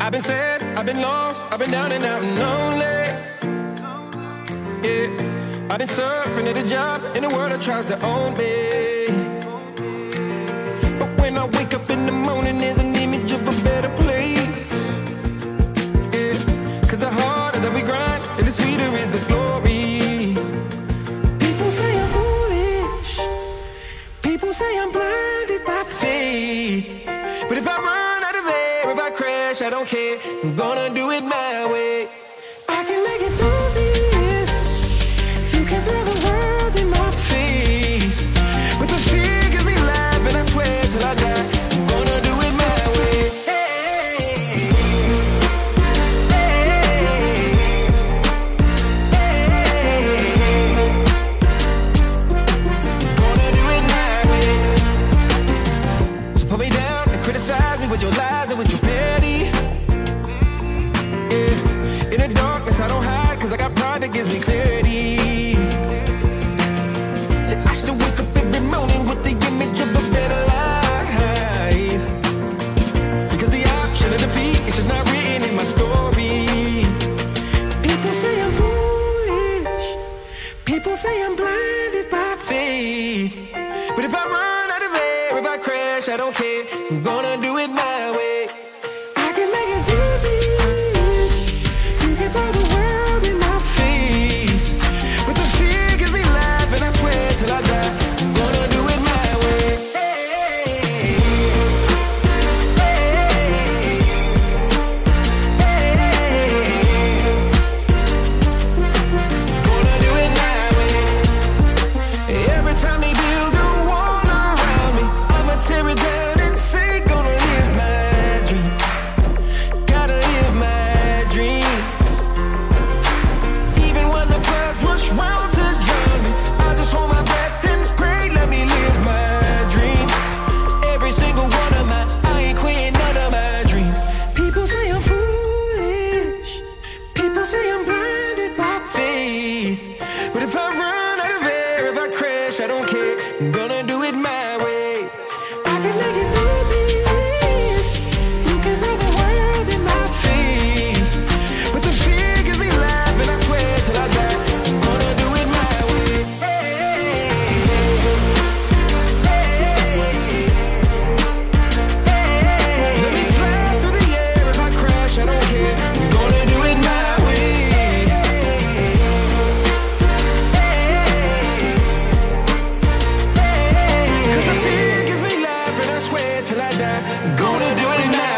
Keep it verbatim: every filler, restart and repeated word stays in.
I've been sad, I've been lost, I've been down and out and lonely. Yeah, I've been surfing at a job in a world that tries to own me. But when I wake up in the morning, there's an image of a better place. Yeah, cause the harder that we grind, and the sweeter is the glory. People say I'm foolish, people say I'm blinded by faith. But if I run out of air, if I crash, I don't care, I'm gonna do it my way. I can make it through this, you can throw the world in my face, but the fear gives me life, and I swear till I die, I'm gonna do it my way. Hey, hey, hey, gonna do it my way. So put me down, criticize me with your lies and with your petty. Yeah. In the darkness I don't hide, cause I got pride that gives me clarity. See, I still wake up every morning with the image of a better life, because the option of defeat is just not written in my story. People say I'm foolish, people say I'm blinded by faith, but if I run out of air, if I crash, I don't care, I'm gonna do it my way. I can make it through this, you can throw the world in my face, but the fear gives me life, and I swear till I die, I'm gonna do it my way. Hey, hey, hey, gonna do it my way. Every time they build a wall around me, I'ma tear it down and say, gonna live my dreams, gotta live my dreams. Even when the floods rush round to drown me, I just hold my breath and pray, let me live my dreams. Every single one of my, I ain't quitting none of my dreams. People say I'm foolish, people say I'm blinded by faith, but if I run out of air, if I crash, I don't care, I'm gonna do it my way. I can make it through this, you can throw the world in my face, but the fear gives me life, and I swear till I die, I'm gonna do it my way. Hey, hey, hey, let me fly through the air, if I crash, I don't care, I'm gonna do it my way. Cause the fear gives me life, and I swear till I die, I'm gonna do it now.